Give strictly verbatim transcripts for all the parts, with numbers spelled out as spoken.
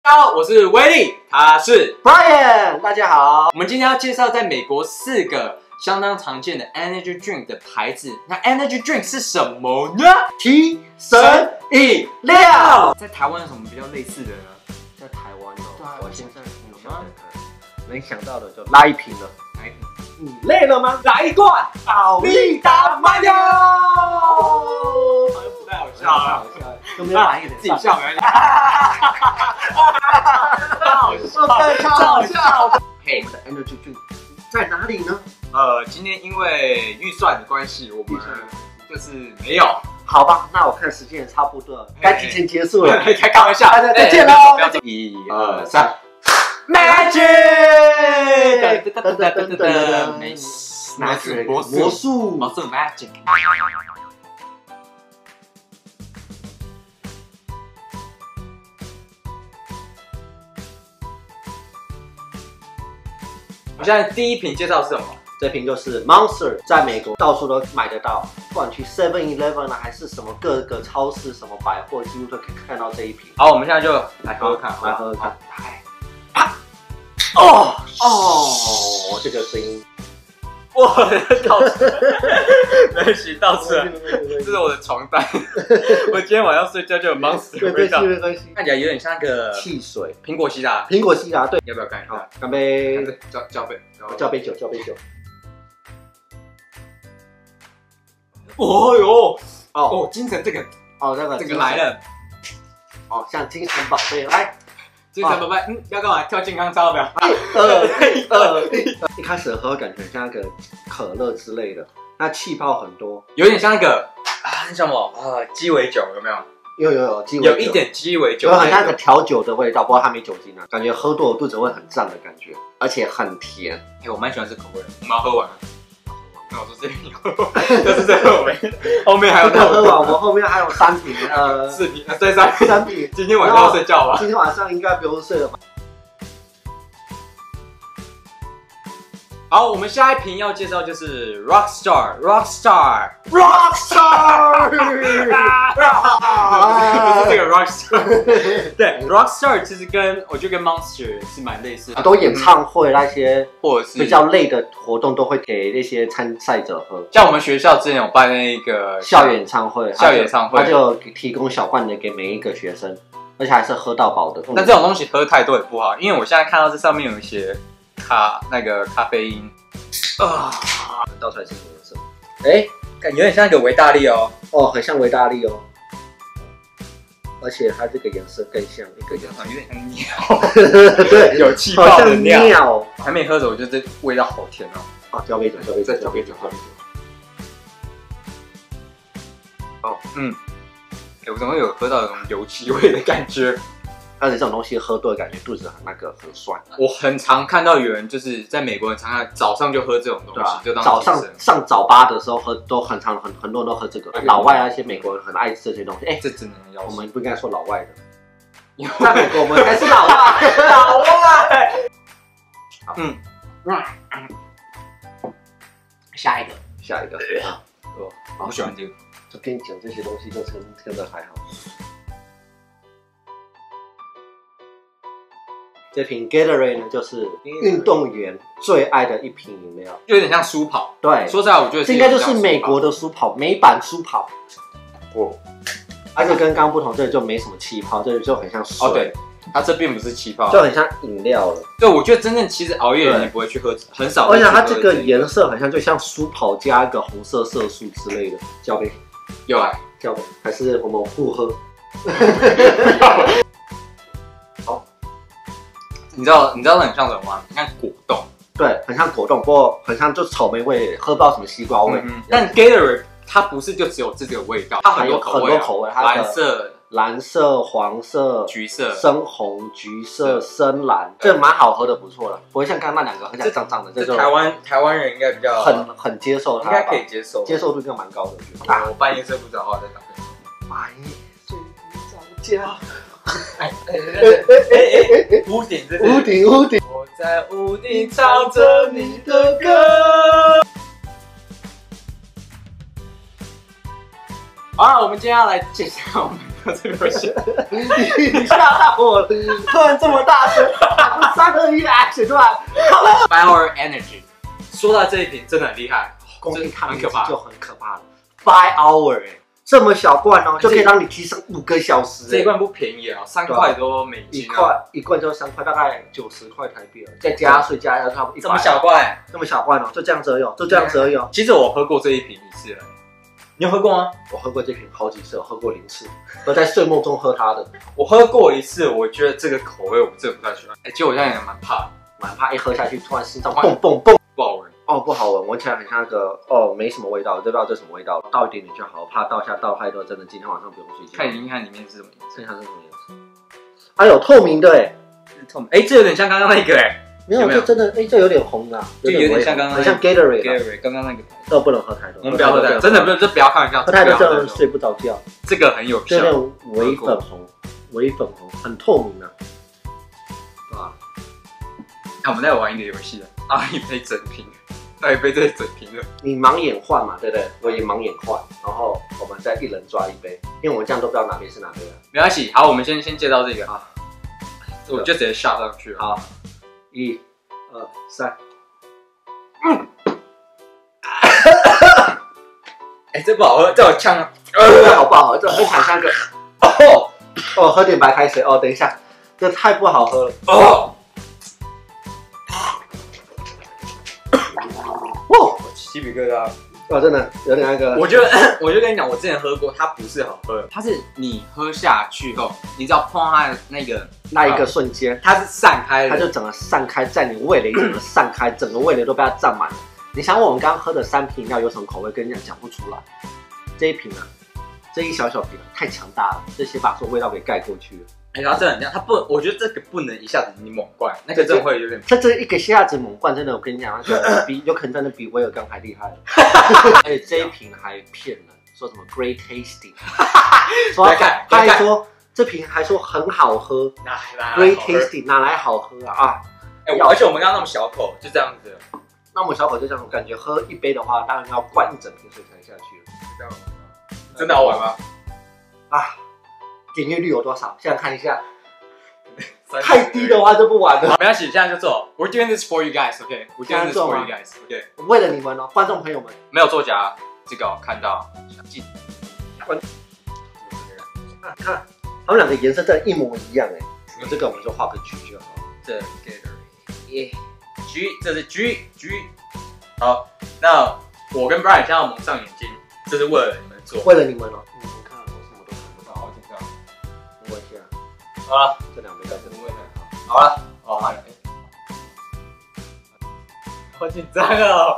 大家好，我是威力，他是 Brian， 大家好。 我们今天要介绍在美国四个相当常见的 energy drink 的牌子。那 energy drink 是什么呢？ 提神饮料。 在台湾有什么比较类似的呢？ 在台湾有， 对啊我现在有吗能想到的就拉一瓶了。 来， 你累了吗？ 来一罐奥利达曼哟！好像不太好笑啊， 有没有反应？ 自己笑没关系。 超好笑，超好笑。 嘿， 我们的 energy drink 在哪里呢？ 呃，今天因为预算的关系，我们就是没有。 好吧，那我看时间也差不多了，该提前结束了。 开开玩笑， 大家再见喽！ 一二三 ，Magic！ 噔噔噔噔噔噔，没拿去魔术魔术魔术 magic。我现在第一瓶介绍是什么？ 这瓶就是 Monster， 在美国到处都买得到，不管去 Seven Eleven 啊，还是什么各个超市、什么百货，几乎都可以看到这一瓶。 好，我们现在就来喝喝看， 来喝喝看。 来， 哦哦，这个声音， 哇，倒出来，没关系，倒出来，这是我的床单。我今天晚上睡觉就有 Monster 的味道， 没关系， 看起来有点像那个汽水， 苹果西打， 苹果西打，对， 要不要干一下？ 干杯！ 交交杯， 交杯酒，交杯酒。 哦哟， 哦哦，精神这个哦，那个这个来了， 哦，像精神宝贝来。 精神宝贝，嗯，要干嘛？跳健康操没有？ 呃呃，一开始喝感觉像那个可乐之类的，那气泡很多， 有点像那个啊，那什么啊，鸡尾酒有没有？ 有有有鸡尾酒， 有一点鸡尾酒， 有很像那个调酒的味道，不过它没酒精啊，感觉喝多了肚子会很胀的感觉，而且很甜。 哎，我蛮喜欢这口味的，我们要喝完了。那我说这瓶喝完，就是这个味，后面还有喝完，我们后面还有三瓶，呃， 四瓶，再三瓶， 三瓶。 今天晚上要睡觉吧？ 今天晚上应该不用睡了吧？ 好，我们下一瓶要介绍就是 Rockstar，Rockstar，Rockstar， 不是这个 Rockstar， 对 ，Rockstar 其实跟我觉得跟 Monster 是蛮类似的， 很多演唱会那些或者是比较累的活动都会给那些参赛者喝。 像我们学校之前有办那个校园演唱会， 校园演唱会， 他就提供小罐的给每一个学生，而且还是喝到饱的。 那这种东西喝太多也不好，因为我现在看到这上面有一些咖那个咖啡因啊， 倒出来是什么颜色？哎， 感觉有点像一个维大利哦， 哦，很像维大利哦，而且它这个颜色更像一个颜色， 有点像尿，对，有气泡的尿。 尿还没喝着，我觉得这味道好甜哦。 啊，交杯酒，交杯酒， 交杯酒，交杯酒。哦，嗯，我怎么会有喝到那种油漆味的感觉？ 而且这种东西喝多了，感觉肚子很那个很酸。 我很常看到有人就是在美国人常常早上就喝这种东西，就当早上上早八的时候喝，都很常很很多人都喝这个。老外那些美国人很爱吃这些东西。哎， 这真的要我们不应该说老外的，在美国我们才是老外， 老外。嗯，下一个， 下一个。 哦，我喜欢这个。 就跟你讲这些东西，就真真的还好。这瓶 Gatorade 呢，就是运动员最爱的一瓶饮料， 有点像舒跑。对，说实在，我觉得这应该就是美国的舒跑，美版舒跑。 哦， 而且跟刚刚不同，这就没什么气泡，这就很像水。 哦，对，它这并不是气泡， 就很像饮料了。 对，我觉得真正其实熬夜人你不会去喝，很少。 而且它这个颜色很像，就像舒跑加一个红色色素之类的。交杯， 有啊， 交杯，还是我们互喝？好。 你知道你知道很像什么吗？很像果冻， 对，很像果冻，不过很像就草莓味，喝不到什么西瓜味。 嗯、但 Gatorade 它不是就只有这个味道，它很多口味、啊， 很多口味， 蓝色、 蓝色、黄色、 橘色、 深红、橘色、深蓝，这蛮好喝的，不错了，不会像刚刚那两个很像脏脏的。 这就台湾台湾人应该比较很很接受它， 应该可以接受， 接受度应该蛮高的。 我半夜睡不着的，在咖啡厅。 半夜睡不着觉。 哎哎哎哎哎！屋顶， 屋顶，屋顶。 我在屋顶唱着你的歌。好了，我们今天要来介绍我们这个不行， 你吓到我了，突然这么大声，三二一 action 出来，好了 ，Power Energy。说到这一瓶真的很厉害， 光听它很可怕， 就很可怕了。Five hour 哎，这么小罐哦，就可以让你提升五个小时。 这一罐不便宜啊，三块多美金。 一块一罐就三块，大概九十块台币了，再加税加要差不多。 这么小罐， 这么小罐哦，就这样子而已，就这样子而已哦。 其实我喝过这一瓶一次了，你有喝过吗？ 我喝过这瓶好几次，我喝过零次，都在睡梦中喝它的。 我喝过一次，我觉得这个口味我真的不太喜欢。哎，其实我现在也蛮怕， 蛮怕一喝下去，突然心脏蹦蹦蹦， 不好闻。 哦，不好闻，闻起来很像那个哦，没什么味道，我就不知道这什么味道了。倒一点点就好，我怕倒下倒太多，真的今天晚上不用睡觉。 看你看里面是什么颜色， 剩下是什么颜色？哎呦，透明的哎， 透明，哎，这有点像刚刚那个哎， 没有，这真的哎，这有点红啊， 就有点像刚刚， 很像 Gatorade， Gatorade 刚刚那个， 这不能喝太多， 我们不要喝太多，真的不，这不要开玩笑， 喝太多这样睡不着觉。 这个很有效， 这种微粉红，微粉红，很透明啊，对吧？ 那我们再玩一个游戏了，倒一杯整瓶。倒一杯这整瓶的， 你盲眼换嘛，对不对？我也盲眼换，然后我们再一人抓一杯，因为我们这样都不知道哪杯是哪杯了。 没关系，好，我们先先介绍这个啊，我就直接下上去了。 好，一、二、三，嗯， 哎，这不好喝，这好呛啊！ 这好不好喝？这很惨像个哦哦，喝点白开水哦。等一下，这太不好喝了哦。 鸡皮疙瘩， 哦，真的有点那个。 我觉得，我就跟你讲，我之前喝过，它不是好喝，它是你喝下去后，你只要碰到它的那个那一个瞬间， 它是散开的， 它就整个散开在你味蕾，整个散开，整个味蕾都被它占满了。你想问我们刚刚喝的三瓶饮料有什么口味？跟你讲讲不出来。这一瓶啊，这一小小瓶、啊、太强大了，这些把所有味道给盖过去了。 哎、欸，它真的很像，它不，我觉得这个不能一下子你猛灌，那个真的会有点。 它这一个下子猛灌，真的，我跟你讲，那个比有可能真的比威尔刚还厉害了。而且这一瓶还骗人，说什么 great tasting， 说他他还说这瓶还说很好喝 ，great tasting 哪来好喝啊啊！ 哎、欸，而且我们刚刚那么小口，就这样子。 那么小口就这样，我感觉喝一杯的话，当然要灌一整瓶水才下去了。 这样真的好玩吗？ 啊！点阅率有多少？现在看一下，太低的话就不玩了。 没关系，现在就做。We're doing this for you guys, OK? We're doing this for you guys, OK? 为了你们哦，观众朋友们， 没有作假，这个我看到。 啊，看，他们两个颜色真的一模一样哎。那这个我们就画个 G 就好。 这 Gatorade， 耶 ，G， 这是 G G。好，那我跟 Brian 现在要蒙上眼睛，这是为了你们做。 为了你们哦。你们看，我什么都看不到，好紧张。没关系啊。 好了， 这两杯在这里。 好了，哦，好了。好紧张哦！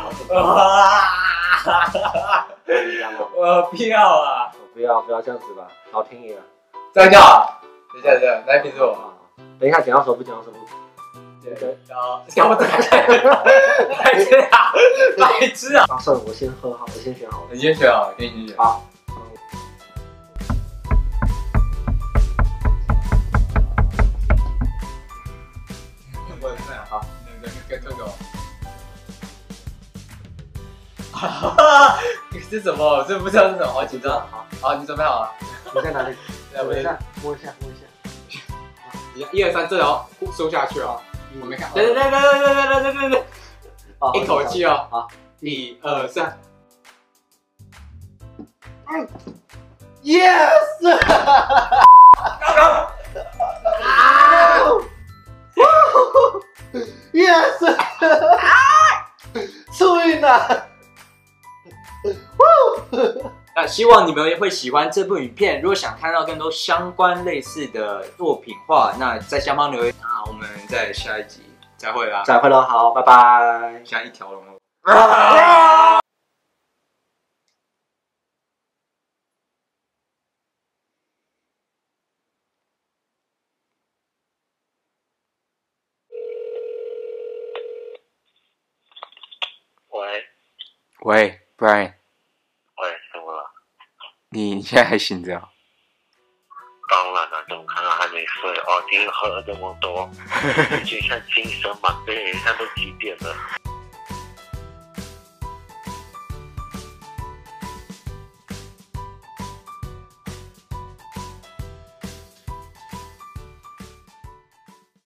啊！ 紧张吗？ 我不要啊！ 不要不要这样子吧，好听一点。 这样就好。等一下，等一下，来评我。 等一下，剪刀手不剪刀手不。 对，好，要不再来？来这样，白痴啊！ 啊，算了，我先喝好，我先选好了。 你先选好，给你先选。 好。 好，那个跟这个。哈哈，这是什么？这不知道是什么，好紧张。好，好，你准备好了？ 你在哪里？ 摸一下，摸一下，摸一下。 一二三，这哦，收下去哦。我没看。对对对对对对对对对对。一口气哦。好，一二三。 嗯 ，Yes！ 刚刚。 啊 ！Yes！ 出运了。 那希望你们会喜欢这部影片。如果想看到更多相关类似的作品话，那在下方留言。那我们在下一集再会啦！ 再会喽，好，拜拜。 现在一条龙了。啊喂喂 ，Brian， 喂，怎么了？ 你现在还醒着？ 当然了，怎么可能还没睡？哦，今天喝了这么多，就像精神满杯，现在都几点了？